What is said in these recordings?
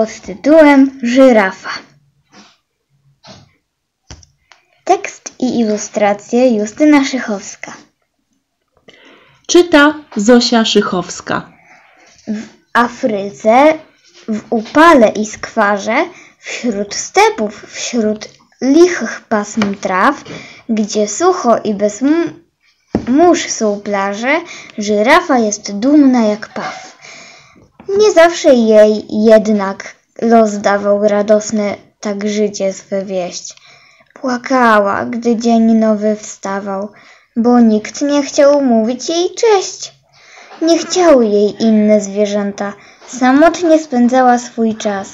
pod tytułem Żyrafa. Tekst i ilustracje Justyna Szychowska. Czyta Zosia Szychowska. W Afryce, w upale i skwarze, wśród stepów, wśród lichych pasm traw, gdzie sucho i bez mórz są plaże, żyrafa jest dumna jak paw. Nie zawsze jej jednak los dawał radosne tak życie swe wieść. Płakała, gdy dzień nowy wstawał, bo nikt nie chciał mówić jej cześć. Nie chciały jej inne zwierzęta, samotnie spędzała swój czas.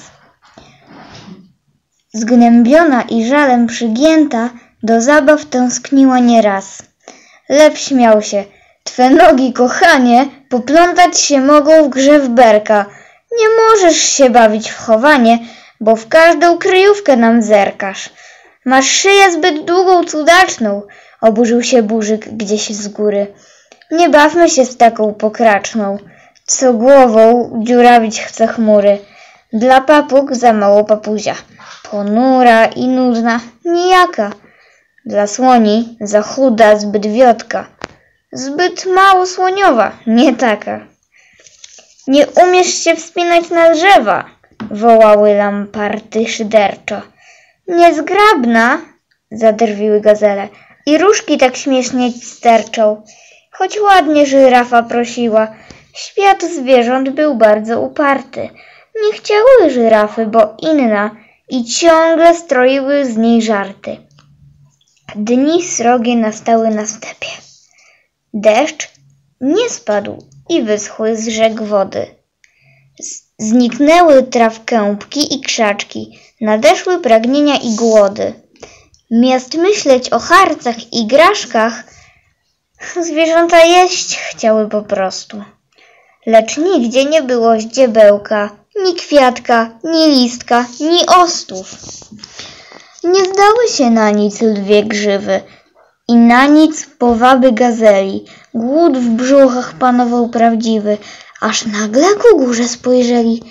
Zgnębiona i żalem przygięta, do zabaw tęskniła nieraz. Lew śmiał się: twe nogi, kochanie, poplątać się mogą w grze w berka. Nie możesz się bawić w chowanie, bo w każdą kryjówkę nam zerkasz. Masz szyję zbyt długą, cudaczną, oburzył się Burzyk gdzieś z góry. Nie bawmy się z taką pokraczną, co głową dziurawić chce chmury. Dla papug za mało papuzia, ponura i nudna, nijaka. Dla słoni za chuda, zbyt wiotka, zbyt mało słoniowa, nie taka. Nie umiesz się wspinać na drzewa, wołały lamparty szyderczo. Niezgrabna, zadrwiły gazele, i różki tak śmiesznie ci sterczą. Choć ładnie żyrafa prosiła, świat zwierząt był bardzo uparty. Nie chciały żyrafy, bo inna, i ciągle stroiły z niej żarty. Dni srogie nastały na stepie. Deszcz nie spadł i wyschły z rzek wody. Zniknęły trawkępki i krzaczki, nadeszły pragnienia i głody. Miast myśleć o harcach i graszkach, zwierzęta jeść chciały po prostu. Lecz nigdzie nie było ździebełka, ni kwiatka, ni listka, ni ostów. Nie zdały się na nic lwie grzywy i na nic powaby gazeli. Głód w brzuchach panował prawdziwy, aż nagle ku górze spojrzeli.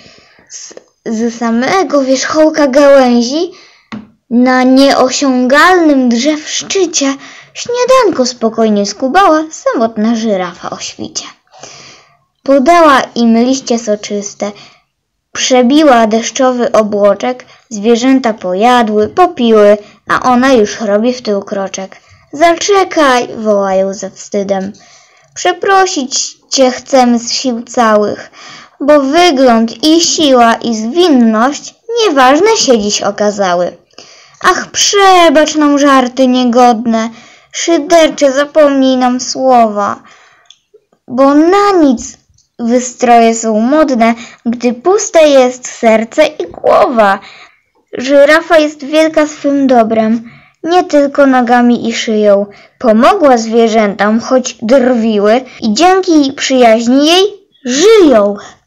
Z samego wierzchołka gałęzi na nieosiągalnym drzew szczycie śniadanko spokojnie skubała samotna żyrafa o świcie. Podała im liście soczyste, przebiła deszczowy obłoczek, zwierzęta pojadły, popiły, a ona już robi w tył kroczek. Zaczekaj, wołają ze wstydem, przeprosić cię chcemy z sił całych, bo wygląd i siła i zwinność nieważne się dziś okazały. Ach, przebacz nam żarty niegodne, szydercze zapomnij nam słowa, bo na nic wystroje są modne, gdy puste jest serce i głowa. Żyrafa jest wielka swym dobrem, nie tylko nogami i szyją. Pomogła zwierzętom, choć drwiły, i dzięki przyjaźni jej żyją.